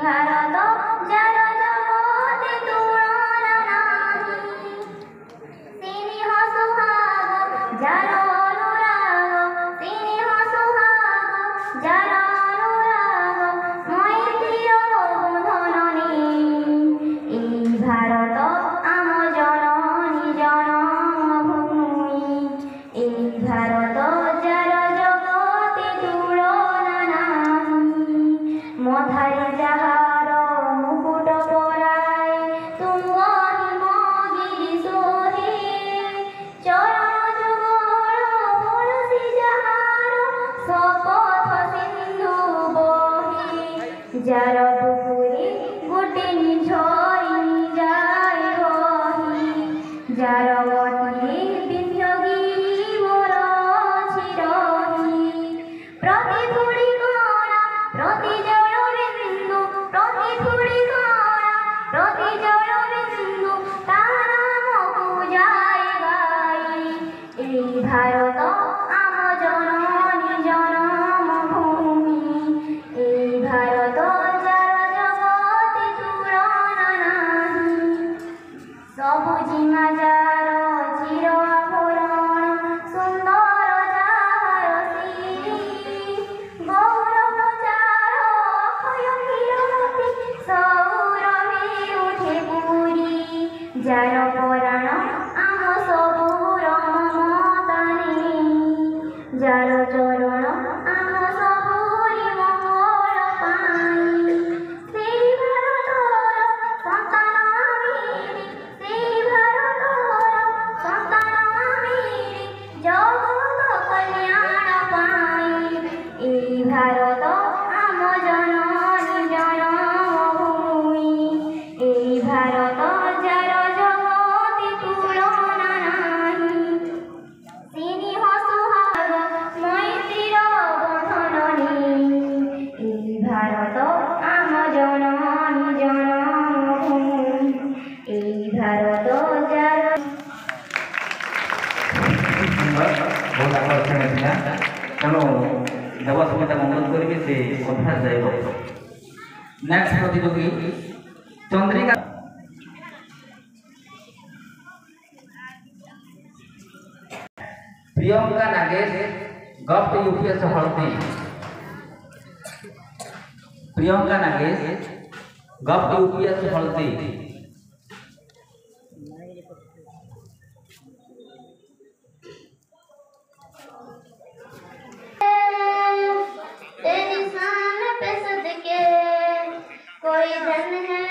Bharat jar जगते तुलना नाही स्नेह सुहाग जार अनुराग स्नेह सुहाग जार अनुराग मैत्रीर बंधन नेই भारत आम जननी जन्मभूमि এই भारत जार जगते तुलना नाही मथारे जाहार मुकुट पराय तुंग हिमगिरि सोहे चरण जुगल तुलसी जाहार शपथ सिंधु बहे जार पुकुरे गोटे निझरी जाय बही जार गतिरे विंध्यगिरि मोर छिरहि प्रति धूଳି कणा प्रति जल बिंदु प्रति धूଳି कणा प्रति जल बिंदु तार नामकु जाय गाई এই भारत आम जननी जन्मभूमि এই भारत जार जगते तुलना नाही सबुजिमा जार चिर आभरण सुंदर जाहार सिरी गौरव जार अक्षय किरणते सौरभे उठे पुरी जार पराण आम सबुर ममता नेई जार चरण आम सबुरी मंगल पाई सेई भारतर संतान आमिरे सेई भारतर संतान आमिरे जगत कल्याण पाई এই भारत आम जननी जन्मभूमि এই भारत जार जगते तुलना नाही स्नेह सुहाग मैत्रीर बंधन नेই এই भारत आम जननी जन्मभूमि এই भारत जार बहुत आकर्षण था तेणु देवस्मिता मंगल करेंगे से अभ्यास जाए। नेक्स्ट प्रतियोगी चंद्रिका प्रियंका नागेश गप्त यूपीएस हल्दी प्रियंका नागेश गप्त यूपीएस हल्दी तेरी शान पे सदके कोई धन है